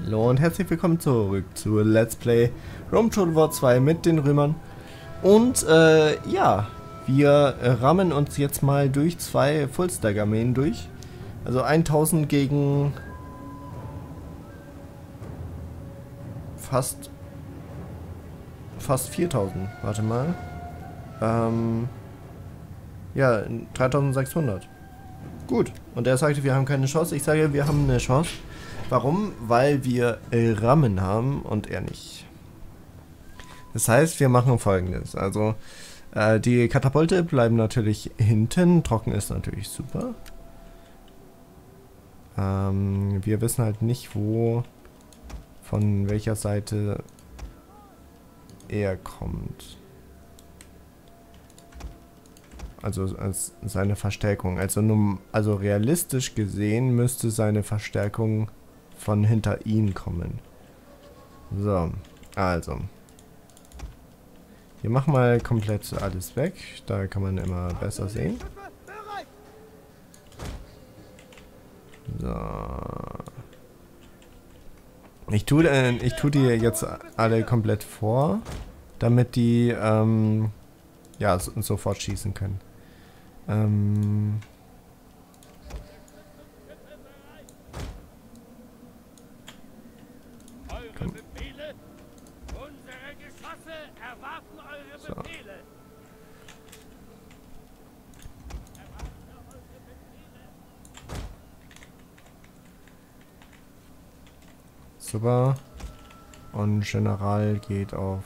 Hallo und herzlich willkommen zurück zu Let's Play Rome Total War 2 mit den Römern. Und ja, wir rammen uns jetzt mal durch zwei Fullstack-Armeen durch. Also 1000 gegen fast 4000. Warte mal. Ja, 3600. Gut. Und er sagte, wir haben keine Chance. Ich sage, wir haben eine Chance. Warum? Weil wir Rammen haben und er nicht. Das heißt, wir machen Folgendes. Also, die Katapulte bleiben natürlich hinten. Trocken ist natürlich super. Wir wissen halt nicht, wo, von welcher Seite er kommt. Also als seine Verstärkung. Also realistisch gesehen müsste seine Verstärkung von hinter ihm kommen. So, also. Wir machen mal komplett alles weg. Da kann man immer besser sehen. So. Ich tue die jetzt alle komplett vor, damit die ja, sofort schießen können. So. Super. Und General geht auf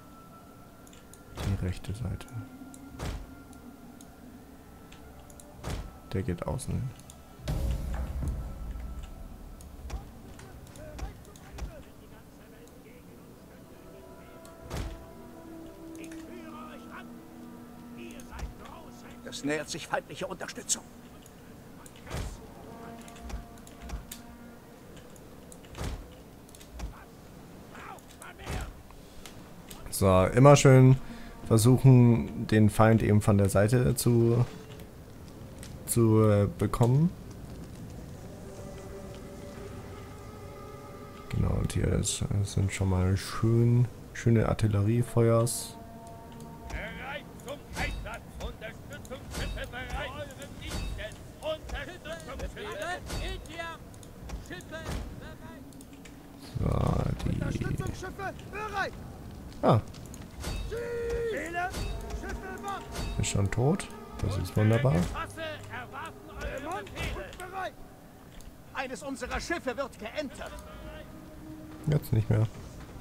die rechte Seite. Der geht außen hin. Es nähert sich feindliche Unterstützung. So, immer schön versuchen, den Feind eben von der Seite zu bekommen. Genau, und hier sind schon mal schöne Artilleriefeuers. So, Ah. Ist schon tot. Das ist wunderbar. Eines unserer Schiffe wird geentert. Jetzt nicht mehr.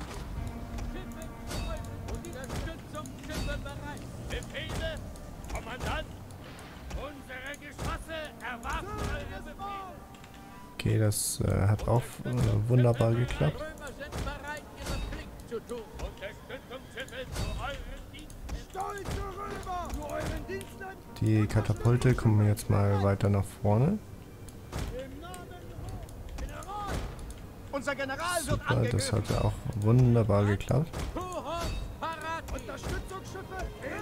Befehle, Kommandant! Unsere Geschosse erwarten eure Befehle! Okay, das hat auch wunderbar geklappt. Die Katapulte kommen jetzt mal weiter nach vorne. Unser General wird Super, das hat auch wunderbar geklappt. Unterstützungsschiffe!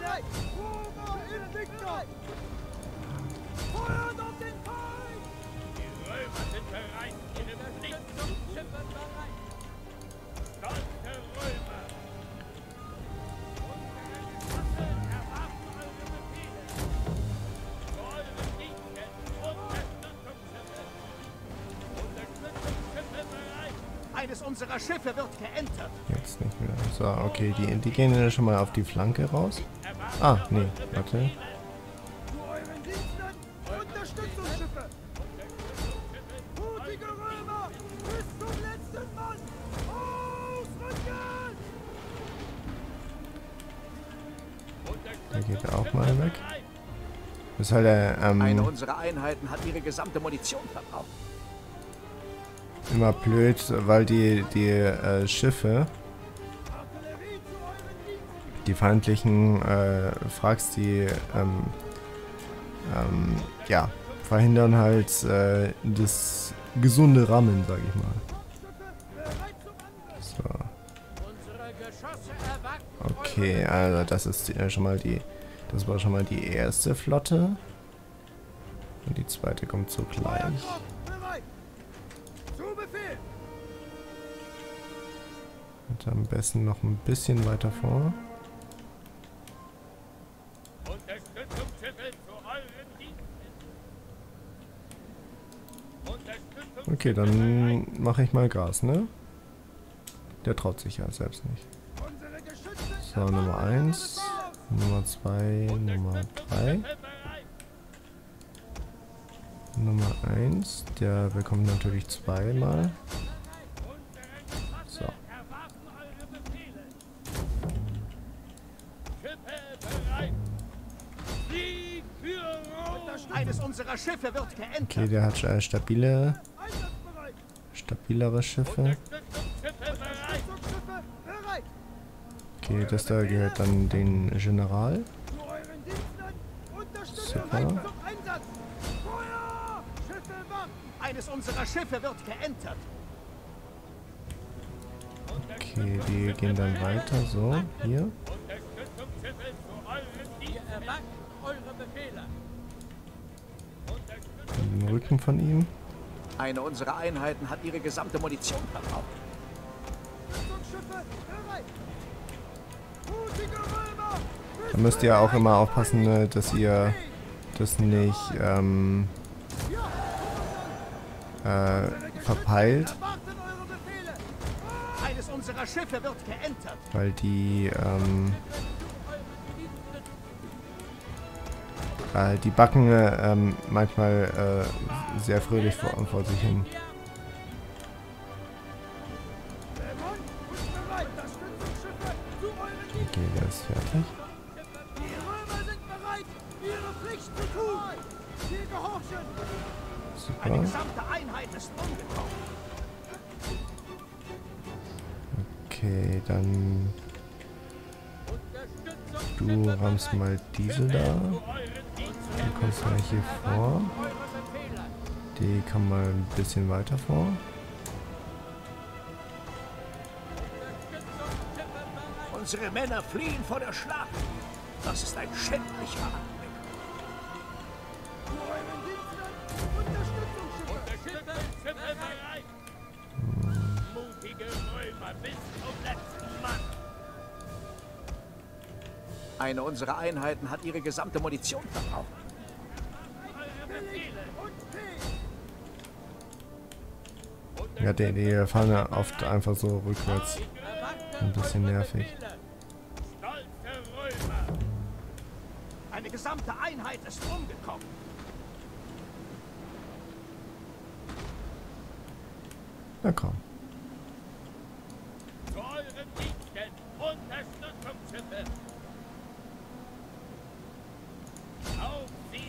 Die Römer sind bereit, ihre Pflicht zu tun. Stolze Römer! Unsere Geschosse erwarten eure Befehle. Zu euren Diensten, Unterstützungsschiffe! Unterstützungsschiffe bereit! Eines unserer Schiffe wird geentert. Jetzt nicht mehr. So, okay, die gehen ja schon mal auf die Flanke raus. Ah, nee, warte. Zu euren Diensten! Unterstützungsschiffe! Mutige Römer! Bis zum letzten Mann! Ausrücken! Der geht auch mal weg. Das ist halt Eine unserer Einheiten hat ihre gesamte Munition verbraucht. immer blöd, weil die Schiffe, die feindlichen Wracks, die ja, verhindern halt das gesunde Rammen, sag ich mal. So. Okay, also das ist schon mal das war schon mal die erste Flotte. Und die zweite kommt so gleich. Und am besten noch ein bisschen weiter vor. Unterstützungsschiffe zu euren Diensten. Unterstützung. Okay, dann mache ich mal Gas, ne? Der traut sich ja selbst nicht. So, Nummer 1, Nummer 2, Nummer 3. Nummer 1, der bekommt natürlich zweimal. So. Eines unserer Schiffe wird geentert. Okay, der hat stabilere Schiffe. Okay, das da gehört dann den General. Super. Eines unserer Schiffe wird geentert. Okay, die gehen dann weiter. So, hier. Den Rücken von ihm. Eine unserer Einheiten hat ihre gesamte Munition verbraucht. Da müsst ihr auch immer aufpassen, ne, dass ihr das nicht verpeilt. Eines unserer Schiffe wird geentert. Weil die backen manchmal sehr fröhlich vor sich hin. Okay, der ist fertig. Die Römer sind bereit, ihre Pflicht zu tun. Sie gehorchen. Eine Super. gesamte Einheit ist umgekommen. Okay, dann du rammst mal diese da. Du kommst mal hier vor. Die kann mal ein bisschen weiter vor. Unsere Männer fliehen vor der Schlacht. Das ist ein schändlicher Anblick. Mutige Römer bis zum letzten Mann. Eine unserer Einheiten hat ihre gesamte Munition verbraucht. Ja, die fahren ja oft einfach so rückwärts. Ein bisschen nervig. Stolze Römer. Eine gesamte Einheit ist umgekommen. Na komm. Zu euren Diensten. Unterstützungsschiffe. Auf sie.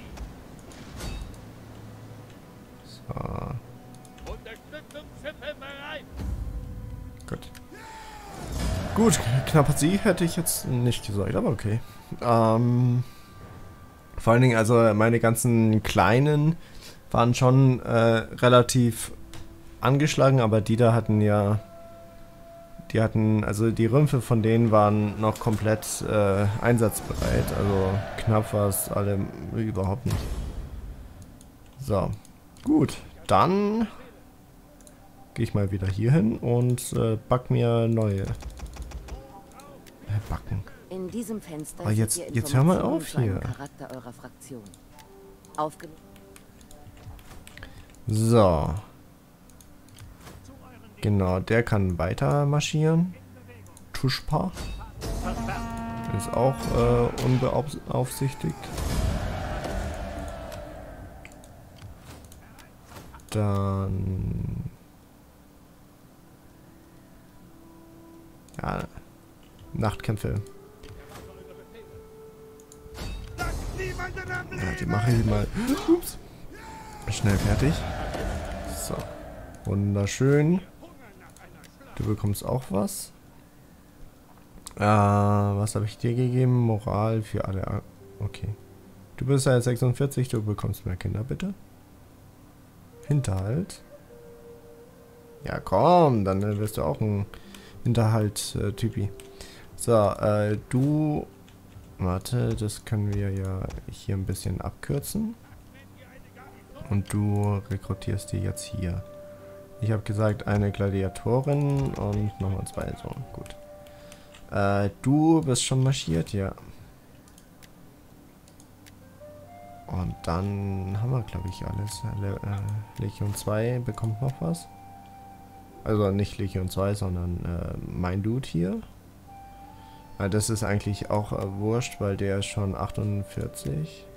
So. Unterstützungsschiffe bereit. Gut. Gut, knapper Sie hätte ich jetzt nicht gesagt, aber okay. Vor allen Dingen, also meine ganzen kleinen waren schon relativ angeschlagen, aber die da hatten ja, also die Rümpfe von denen waren noch komplett einsatzbereit, also knapp war es alle überhaupt nicht. So, gut, dann gehe ich mal wieder hier hin und back mir neue. Backen. In diesem Fenster Aber jetzt seht ihr hör mal Informationen auf zu einem hier. Charakter eurer Fraktion. Aufge So. Genau, der kann weiter marschieren. Tuschpa. Ist auch unbeaufsichtigt. Dann... Ja, Nachtkämpfe. Ja, die mache ich mal ups, schnell fertig. So. Wunderschön. Du bekommst auch was. Was habe ich dir gegeben? Moral für alle. Okay. Du bist ja 46, du bekommst mehr Kinder, bitte. Hinterhalt. Ja, komm, dann wirst du auch ein Hinterhalt-Typi. So, du... Warte, das können wir ja hier ein bisschen abkürzen. Und du rekrutierst die jetzt hier. Ich habe gesagt, eine Gladiatorin und nochmal 2, so, gut. Du bist schon marschiert, ja. Und dann haben wir, glaube ich, alles. Legion 2 bekommt noch was. Also nicht Legion 2, sondern mein Dude hier. Das ist eigentlich auch wurscht, weil der ist schon 48.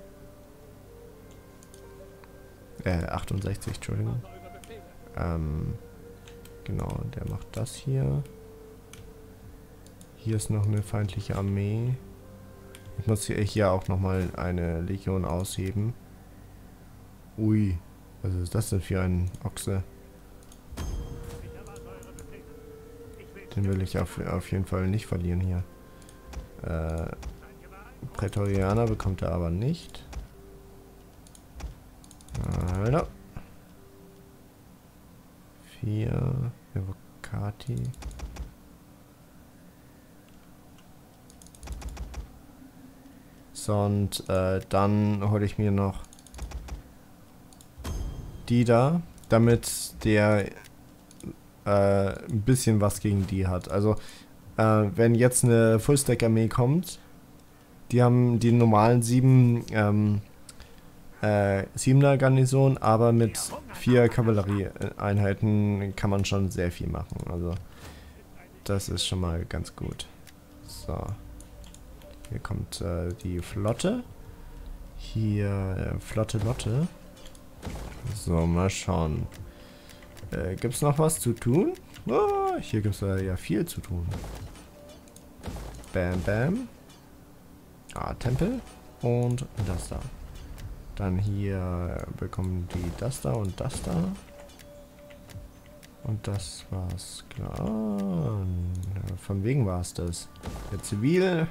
68, Entschuldigung. Genau, der macht das hier. Hier ist noch eine feindliche Armee. Ich muss hier auch nochmal eine Legion ausheben. Ui, was ist das denn für ein Ochse? Den will ich auf jeden Fall nicht verlieren hier. Prätorianer bekommt er aber nicht. Alter. 4 Evocati. So, und dann hole ich mir noch die da, damit der ein bisschen was gegen die hat. Also, wenn jetzt eine Fullstack-Armee kommt, die haben die normalen 7er Garnison, aber mit 4 Kavallerieeinheiten kann man schon sehr viel machen. Also, das ist schon mal ganz gut. So. Hier kommt die Flotte. Hier Flotte Lotte. So, mal schauen. Gibt es noch was zu tun? Oh, hier gibt es ja viel zu tun. Bam, bam. Tempel. Und das da. Dann hier bekommen die das da und das da. Und das war's, klar. Von wegen war es das. Der Zivil.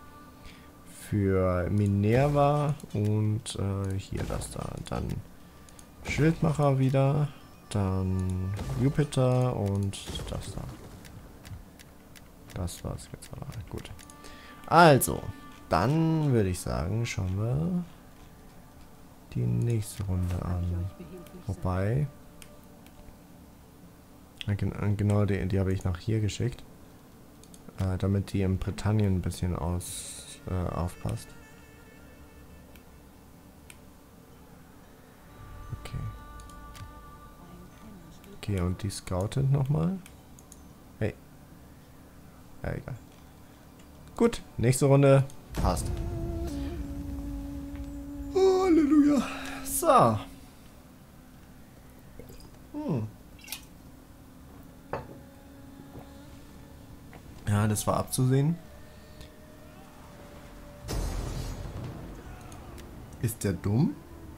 Für Minerva und hier das da. Dann Schildmacher wieder. Dann Jupiter und das da. Das war's jetzt aber. Gut. Also, dann würde ich sagen, schauen wir die nächste Runde an. Wobei. Genau, die habe ich nach hier geschickt. Damit die in Britannien ein bisschen aufpasst. Okay. Okay, und die scoutet nochmal. Hey. Ja, egal. Gut, nächste Runde. Passt. Halleluja. So. Ja, das war abzusehen. Ist der dumm?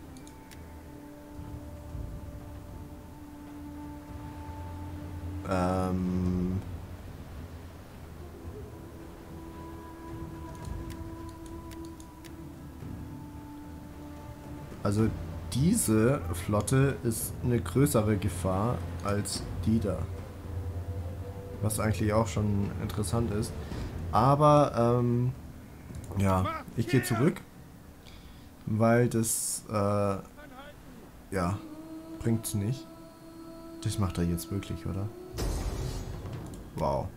Also diese Flotte ist eine größere Gefahr als die da. Was eigentlich auch schon interessant ist. Aber, ja, ich gehe zurück. Weil das, ja, bringt's nicht. Das macht er jetzt wirklich, oder? Wow.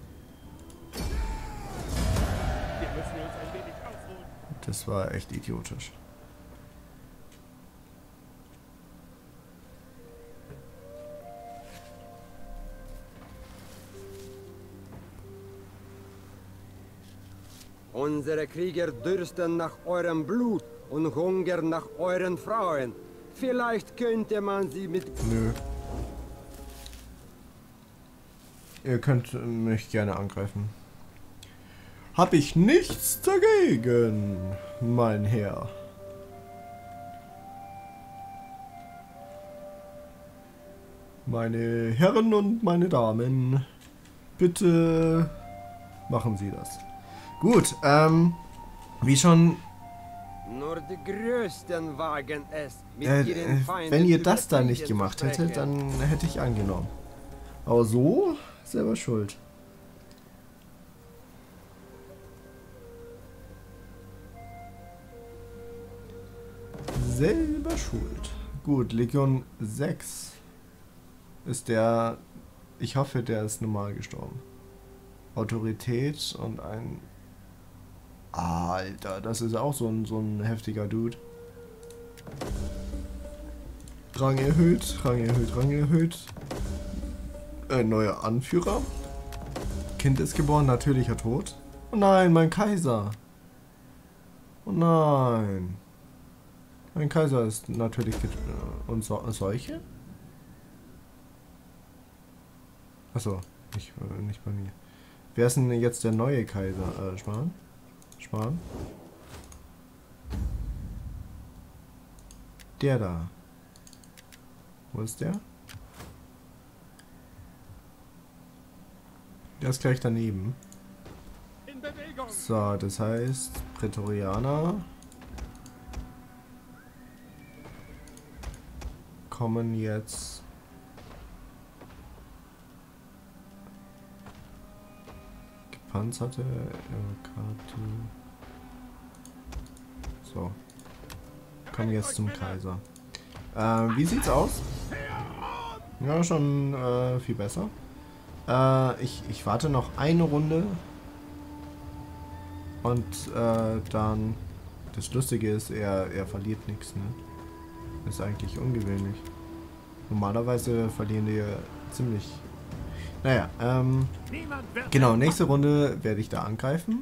Wir müssen uns ein wenig aufholen. Das war echt idiotisch. Unsere Krieger dürsten nach eurem Blut und hungern nach euren Frauen. Vielleicht könnte man sie mit... Nö. Ihr könnt mich gerne angreifen. Hab ich nichts dagegen, mein Herr. Meine Herren und meine Damen, bitte machen Sie das. Gut, wie schon... Nur die Größten wagen es, mit ihren Feinden wenn ihr über das da nicht Kriege zu gemacht hättet, sprechen. dann hätte ich angenommen. Aber so, selber schuld. Selber schuld. Gut, Legion 6 ist der... Ich hoffe, der ist normal gestorben. Autorität und ein... Alter, das ist auch so ein heftiger Dude. Rang erhöht, Rang erhöht, Rang erhöht. Neuer Anführer. Kind ist geboren, natürlicher Tod. Oh nein, mein Kaiser. Oh nein. Mein Kaiser ist natürlich... und solche? Achso, nicht bei mir. Wer ist denn jetzt der neue Kaiser? Schmarrn? Schmarrn? Der da. Wo ist der? Der ist gleich daneben. In Bewegung. So, das heißt, Prätorianer kommen jetzt... Gepanzerte Karte. So. Kommen jetzt zum Kaiser. Wie sieht's aus? Ja, schon viel besser. Ich warte noch eine Runde. Und dann... Das Lustige ist, er verliert nichts, ne? Das ist eigentlich ungewöhnlich. Normalerweise verlieren die ziemlich... Naja, genau, nächste Runde werde ich da angreifen.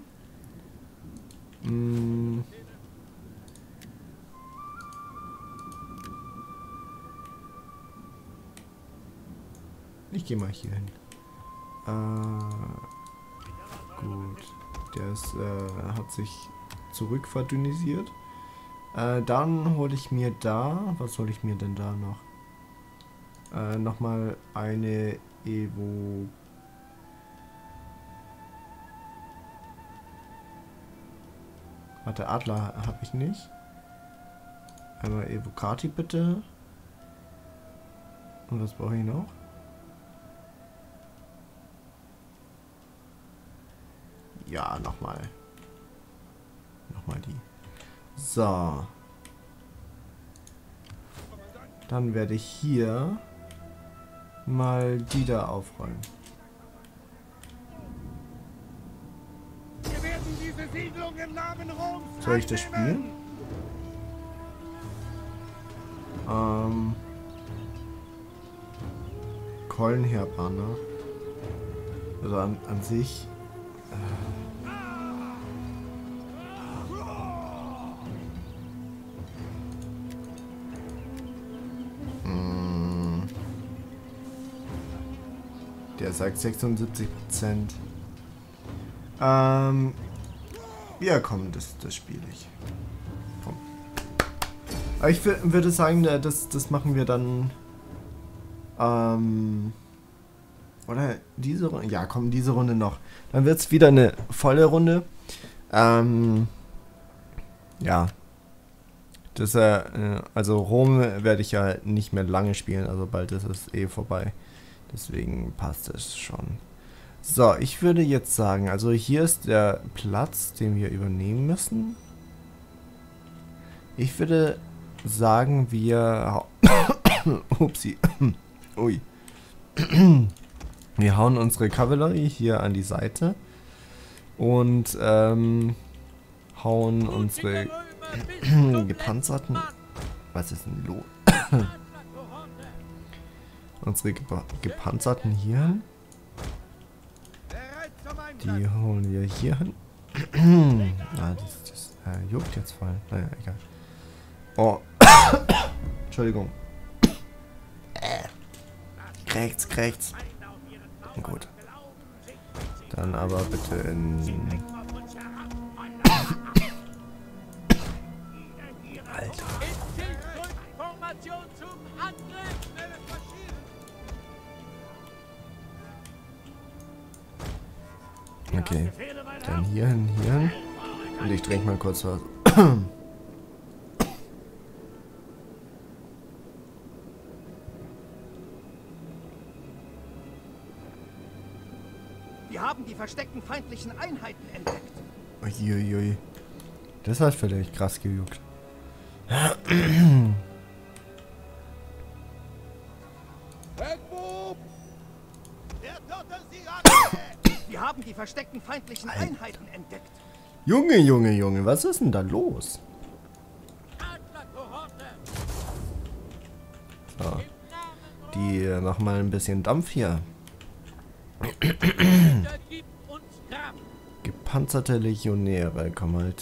Ich gehe mal hier hin. Gut. Der ist, hat sich zurückverdünnisiert. Dann hole ich mir da... Was hole ich mir denn da noch? Nochmal eine Evo... Warte, Adler habe ich nicht. Einmal Evocati bitte. Und was brauche ich noch? Ja, nochmal. Nochmal die. So. Dann werde ich hier mal die da aufräumen. Wir werden diese Siedlung im Namen Roms. Soll ich das spielen? Keulenherbanner. Also an sich. Der sagt 76%. Ja, komm, das spiele ich. Komm. Aber ich würde sagen, das machen wir dann. Oder diese Runde? Ja, komm, diese Runde noch. Dann wird es wieder eine volle Runde. Ja. Das, also Rom werde ich ja nicht mehr lange spielen, also bald ist es eh vorbei. Deswegen passt es schon. So, ich würde jetzt sagen, also hier ist der Platz, den wir übernehmen müssen. Ich würde sagen, wir... Upsi. Ui. Wir hauen unsere Kavallerie hier an die Seite. Und hauen unsere gepanzerten... Was ist denn los? Unsere gepanzerten hier hin. Die holen wir hier hin. Das juckt jetzt voll. Naja, egal. Oh. Entschuldigung. Krächzt. Gut. Dann aber bitte in... Alter. Okay, dann hier hin. Und ich trinke mal kurz was. Wir haben die versteckten feindlichen Einheiten entdeckt. Uiuiui. Das hat vielleicht krass gejuckt. Edmund! versteckten feindlichen Einheiten entdeckt. Junge, Junge, Junge, was ist denn da los? So. Die machen mal ein bisschen Dampf hier. Gepanzerte Legionäre, komm halt.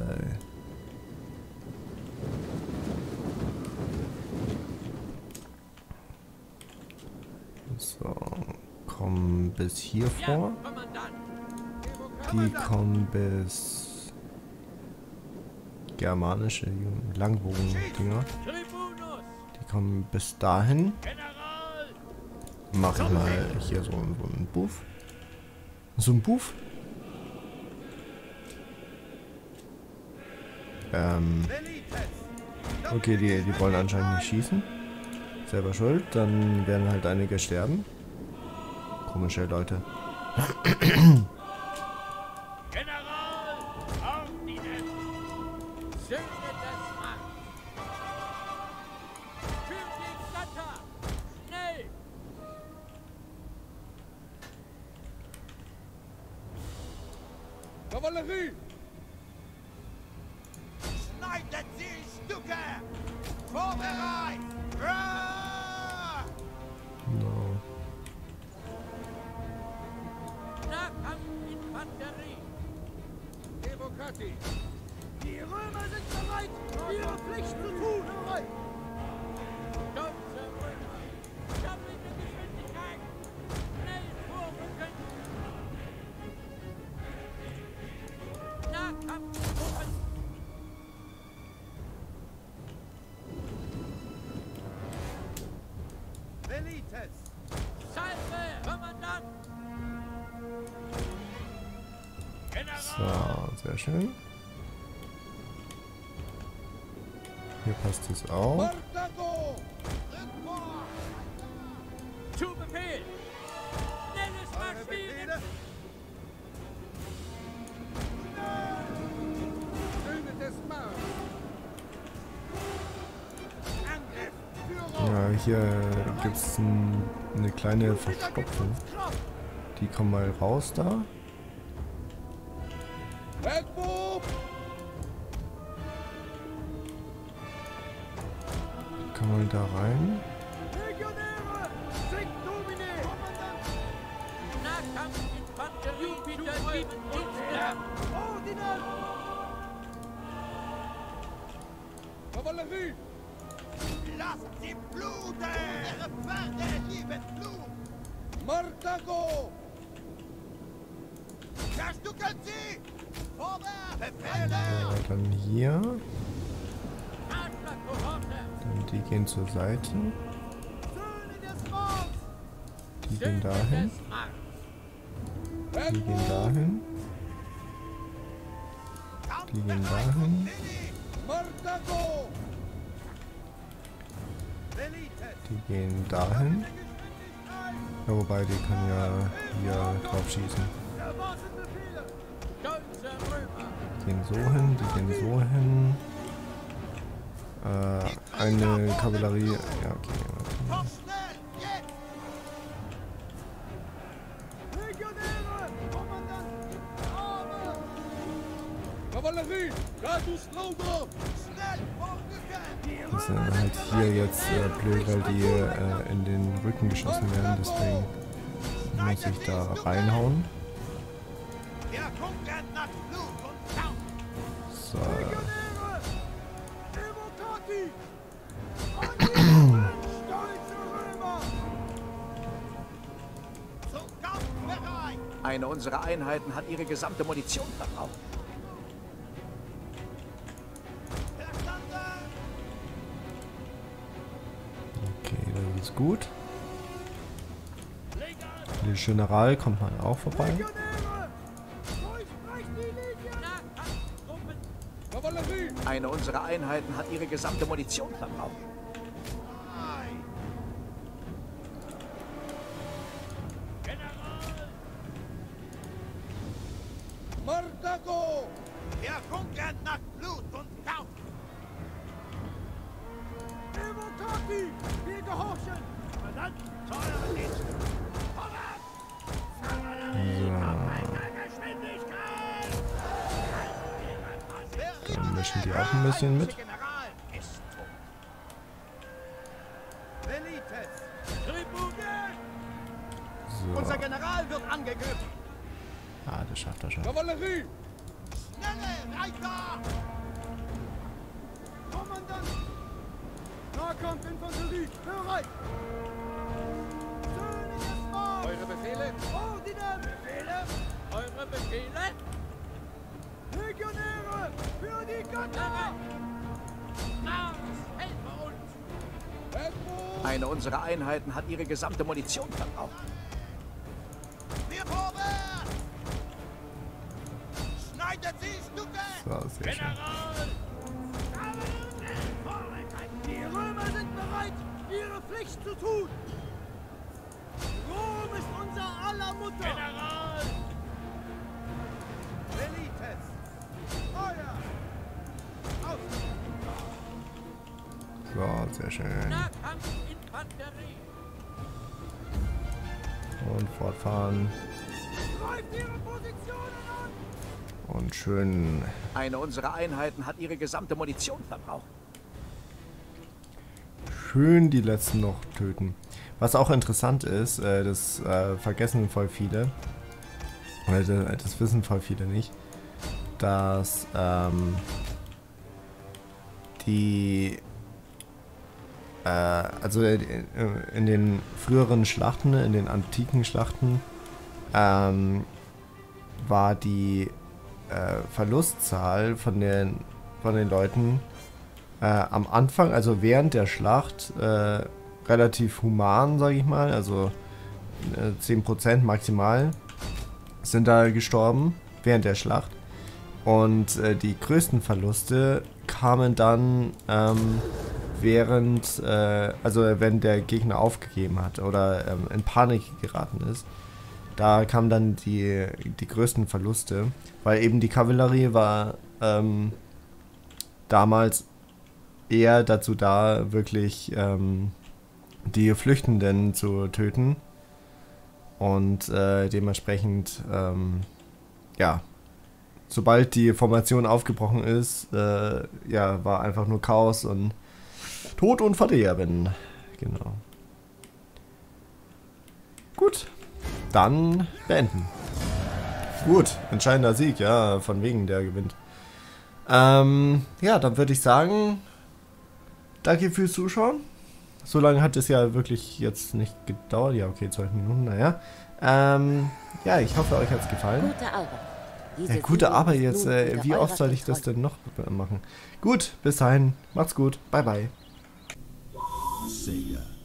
So, kommen bis hier vor. Die kommen bis germanische Langbogen-Dinger. Die kommen bis dahin. Mach ich mal hier so einen Buff. So ein Buff. Okay, die wollen anscheinend nicht schießen. Selber schuld, dann werden halt einige sterben. Komische Leute. Kavallerie! Schneidet sie in Stücke! Vorbereit! Hurra! No. Nahkampfinfanterie! Evocati! Die Römer sind bereit, ihre Pflicht zu tun! Stolze Römer! Doppelte Geschwindigkeit! Schnell vorrücken! Nahkampftruppen! Velites! Salve, Kommandant! So, sehr schön. Hier passt es auch. Martago! Zu Befehl! Schnelles Marschieren! Söhne des Mars! Angriff! Führung! Ja, hier gibt es eine kleine Verstopfung. Die kommen mal raus da. Wettwurf! Kann man da rein. Legionäre! Singt Domine! Nahkampfinfanterie! Jupiter gibt Dienstag! Ordinal! Kavallerie! Lasst sie bluten! Ihre Pferde lieben Blut! Martago! Zerstückelt sie! Vorwärts! Befehle! Ja, dann hier. Adlerkohorte! Dann die gehen zur Seite. Söhne des Mars! Die gehen dahin. Des Mars! Die gehen dahin. Die gehen dahin. Martago! Velites! Die gehen dahin. Ja, wobei, die können ja hier drauf schießen. Erwarten Befehle! Stolze Römer! Die gehen so hin, die gehen so hin. Eine Kavallerie. Ja, okay. Komm schnell! Jetzt! Legionäre! Kommandant! Arme! Kavallerie! Gratus Laudo! Schnell vorrücken! Die Das ist halt hier jetzt blöd, weil die in den Rücken geschossen werden. Deswegen muss ich da reinhauen. Wir hungern nach Blut und Kampf! So. Legionäre! Evocati! Stolze Römer! Zum Kampf bereit! Eine unserer Einheiten hat ihre gesamte Munition verbraucht. Verstanden! Okay, das ist gut. Der General kommt mal auch vorbei. Legionäre! Durchbrecht die Linie! Nahkampftruppen! Kavallerie! Eine unserer Einheiten hat ihre gesamte Munition verbraucht. Martago! Wir hungern nach Blut und Kampf! Evocati! Wir gehorchen! Verdammt! Zu eurem Dienst! Vorwärts! So. mischen die auch ein bisschen mit. General ist tot. Velites! Tribune! So. Unser General wird angegriffen! Ah, das schafft er schon. Kavallerie! Schnelle Reiter! Kommandant! Nahkampfinfanterie, bereit! Söhne des Mars! Eure Befehle? Ordinen! Befehle? Eure Befehle? Legionäre! Für die Götter! Mars, helfe uns! Tempo! Eine unserer Einheiten hat ihre gesamte Munition verbraucht. Wir vorwärts! Schneidet sie Stücke! So, sehr schön. Die Römer sind bereit, ihre Pflicht zu tun! Rom ist unser aller Mutter! General! Velites! Feuer! Aus! So, sehr schön. Nahkampfinfanterie! Und fortfahren. Greift ihre Positionen an! Und schön. Eine unserer Einheiten hat ihre gesamte Munition verbraucht. Schön die letzten noch töten. Was auch interessant ist, das vergessen voll viele. Oder das wissen voll viele nicht. Dass also in den früheren Schlachten, in den antiken Schlachten, war die Verlustzahl von den Leuten am Anfang, also während der Schlacht, relativ human, sage ich mal. Also 10% maximal sind da gestorben während der Schlacht. Und die größten Verluste kamen dann wenn der Gegner aufgegeben hat oder in Panik geraten ist. Da kamen dann die größten Verluste, weil eben die Kavallerie war damals eher dazu da, wirklich die Flüchtenden zu töten. Und dementsprechend, ja, sobald die Formation aufgebrochen ist, ja, war einfach nur Chaos und Tod und Verderben. Genau. Gut, dann beenden. Gut, entscheidender Sieg, ja, von wegen der gewinnt. Ja, dann würde ich sagen, danke fürs Zuschauen. So lange hat es ja wirklich jetzt nicht gedauert. Ja, okay, 12 Minuten, naja. Ja, ich hoffe, euch hat es gefallen. Gute Arbeit. Ja, gute Arbeit jetzt. Wie oft soll ich das denn noch machen? Gut, bis dahin. Macht's gut. Bye, bye. Sega.